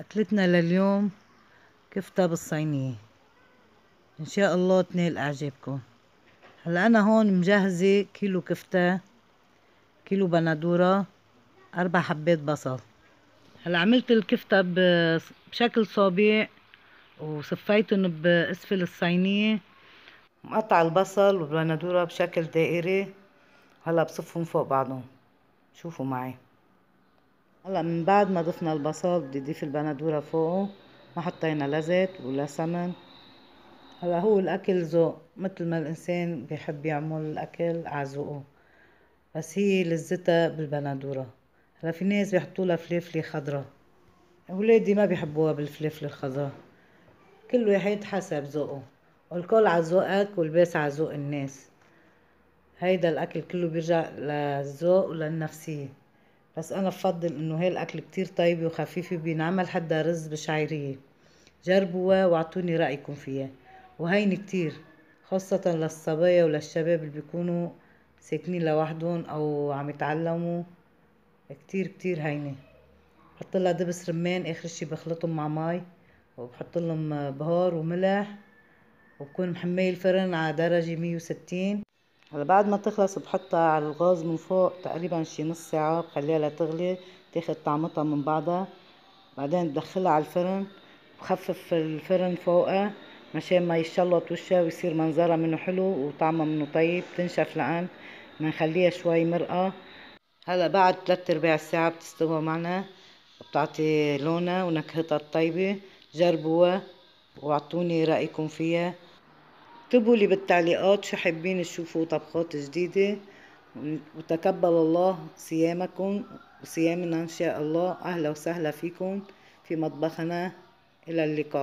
أكلتنا لليوم كفتة بالصينية، إن شاء الله تنال إعجابكم. هلا أنا هون مجهزة كيلو كفتة، كيلو بندورة، 4 حبات بصل. هلا عملت الكفتة بشكل صابع وصفيتن بأسفل الصينية، مقطع البصل والبندورة بشكل دائري. هلا بصفهم فوق بعضهم، شوفوا معي. هلا من بعد ما ضفنا البصل بدي اضيف البندورة فوقه، ما حطينا لا زيت ولا سمن. هلا هو الاكل ذوق، مثل ما الانسان بيحب يعمل الاكل على ذوقه، بس هي لذتها بالبندورة. هلا في ناس بيحطوا فليفلة خضرا، اولادي ما بيحبوها بالفليفلة الخضرا. كل واحد حسب ذوقه، والكل على ذوقك والباس على ذوق الناس. هيدا الاكل كله بيرجع للذوق وللنفسية. بس انا بفضل انه هاي الاكل كتير طيبة وخفيفة، بينعمل حدا رز بشعيرية. جربوها واعطوني رأيكم فيها، وهيني كتير، خاصة للصبايا وللشباب اللي بيكونوا ساكنين لوحدهم او عم يتعلموا. كتير كتير هيني. بحط لها دبس رمان، اخر شي بخلطهم مع مي وبحط لهم بهار وملح، وبكون محمية الفرن على درجة 160. هلا بعد ما تخلص بحطها على الغاز من فوق تقريبا شي نص ساعة، بخليها لتغلي تاخد طعمتها من بعضها. بعدين بدخلها على الفرن، بخفف الفرن فوقها مشان ما يشلط وشها ويصير منظرها منه حلو وطعمها منه طيب. تنشف لان بنخليها شوي مرقة. هلا بعد 3/4 ساعة بتستوى معنا، بتعطي لونها ونكهتها الطيبة. جربوها واعطوني رأيكم فيها. اكتبوا لي بالتعليقات شو حابين تشوفوا طبخات جديدة. وتقبل الله صيامكم وصيامنا إن شاء الله. أهلا وسهلا فيكم في مطبخنا. إلى اللقاء.